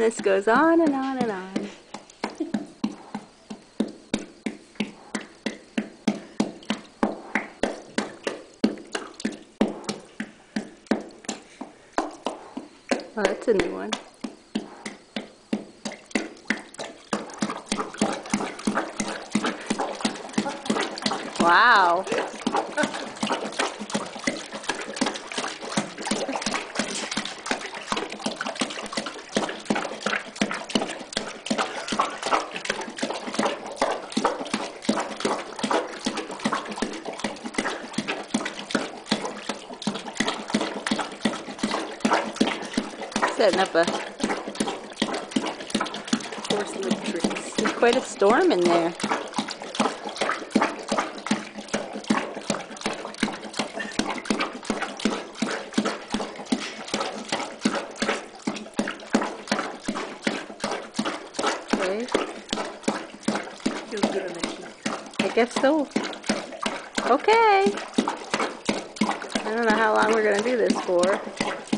And this goes on and on and on. Oh, that's a new one. Wow. Setting up a course with tricks. There's quite a storm in there. Okay. Feels good on the cheek. I guess so. Okay. I don't know how long we're gonna do this for.